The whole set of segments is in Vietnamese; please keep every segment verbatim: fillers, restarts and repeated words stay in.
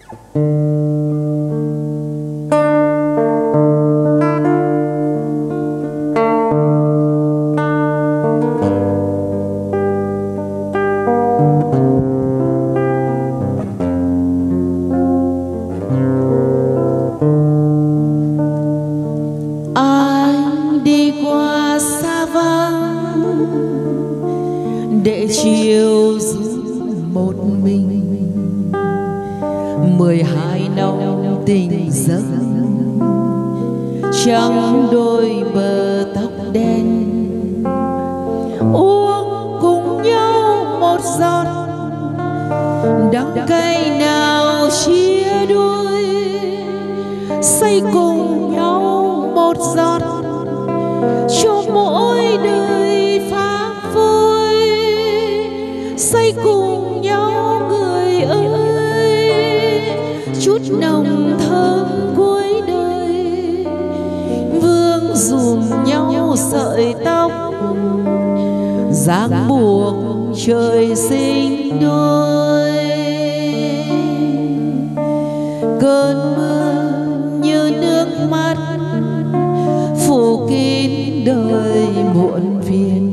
để chiều dung một mình mười hai năm tình giấc trắng đôi bờ tóc đen uống cùng nhau một giọt đắng cay nào chia đôi say cùng nhau một giọt cho mỗi đời phá phôi say cùng nhau người ơi chút nồng thơm cuối đời vương dùm nhau sợi tóc dáng buộc trời sinh đôi cơn mưa như nước mắt phủ kín đời muộn phiền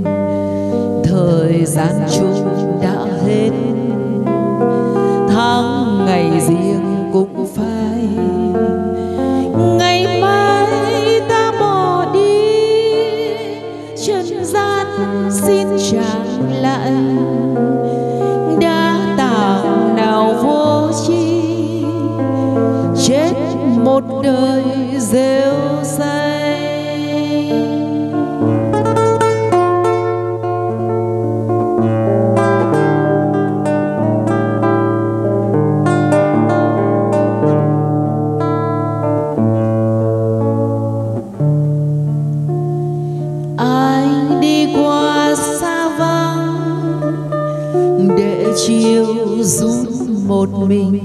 thời gian chung đã hết tháng ngày riêng cũng phai ngày mai ta bỏ đi trần gian xin trả lại đã tặng nào vô tri chết một đời rêu say. Anh đi qua xa vắng để chiều rút một mình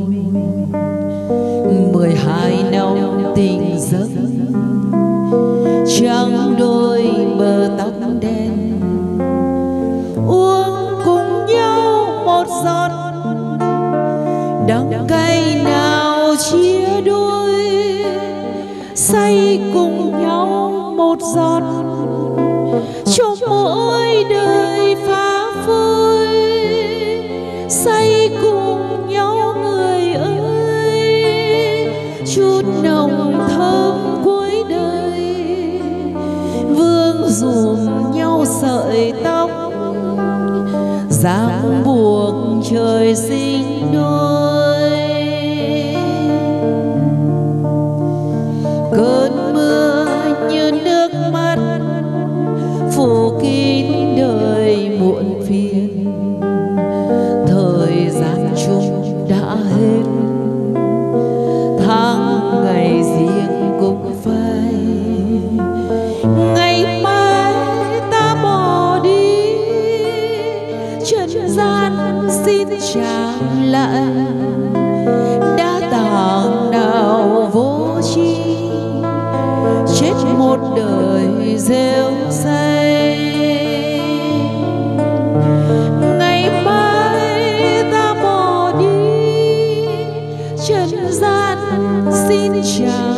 mười hai năm tình giấc trắng đôi bờ tóc đen uống cùng nhau một giọt đắng cay nào chia đôi say cùng nhau một giọt cho mỗi đời phá phôi say cùng nhau người ơi chút nồng thơm cuối đời vương dùm nhau sợi tóc dáng buộc trời sinh đôi cơn mưa như nước mắt phủ kín đời muộn phiền thời gian chung đã hết tháng ngày riêng cũng phai ngày mai ta bỏ đi trần gian xin trả lại đã tặng nào vô tri chết một đời rêu say ngày mai ta bỏ đi trần gian xin chào